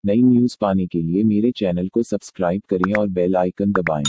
नई न्यूज़ पाने के लिए मेरे चैनल को सब्सक्राइब करें और बेल आइकन दबाएं।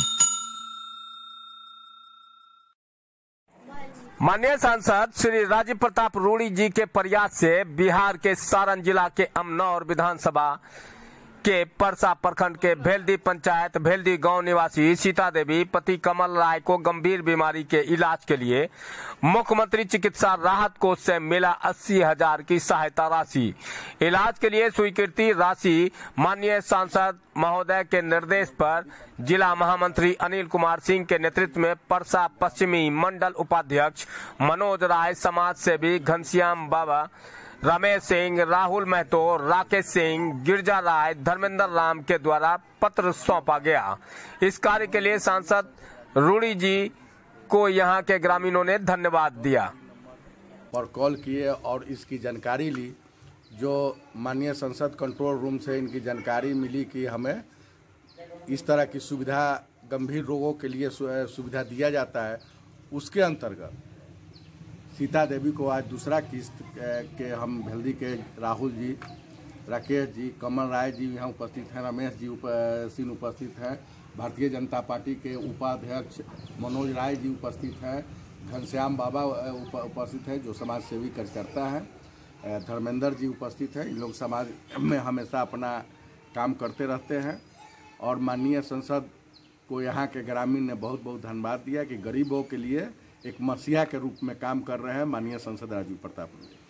माननीय सांसद श्री राजीव प्रताप रूडी जी के प्रयास से बिहार के सारण जिला के अमनौर विधानसभा के परसा प्रखंड के भेल्दी पंचायत भेल्दी गांव निवासी सीता देवी पति कमल राय को गंभीर बीमारी के इलाज के लिए मुख्यमंत्री चिकित्सा राहत कोष से मिला 80,000 की सहायता राशि। इलाज के लिए स्वीकृति राशि माननीय सांसद महोदय के निर्देश पर जिला महामंत्री अनिल कुमार सिंह के नेतृत्व में परसा पश्चिमी मंडल उपाध्यक्ष मनोज राय, समाज सेवी घनश्याम बाबा, रमेश सिंह, राहुल महतो, राकेश सिंह, गिरजा राय, धर्मेंद्र राम के द्वारा पत्र सौंपा गया। इस कार्य के लिए सांसद रूडी जी को यहां के ग्रामीणों ने धन्यवाद दिया और कॉल किए और इसकी जानकारी ली। जो माननीय संसद कंट्रोल रूम से इनकी जानकारी मिली कि हमें इस तरह की सुविधा गंभीर रोगों के लिए सुविधा दिया जाता है, उसके अंतर्गत सीता देवी को आज दूसरा किस्त के हम भेल्दी के राहुल जी, राकेश जी, कमल राय जी यहाँ उपस्थित हैं, रमेश जी सिंह उपस्थित हैं, भारतीय जनता पार्टी के उपाध्यक्ष मनोज राय जी उपस्थित हैं, घनश्याम बाबा उपस्थित हैं जो समाज सेवी कार्यकर्ता हैं, धर्मेंद्र जी उपस्थित हैं। इन लोग समाज में हमेशा अपना काम करते रहते हैं और माननीय संसद को यहाँ के ग्रामीण ने बहुत बहुत धन्यवाद दिया कि गरीबों के लिए एक मसीहा के रूप में काम कर रहे हैं माननीय सांसद राजीव प्रताप रूडी।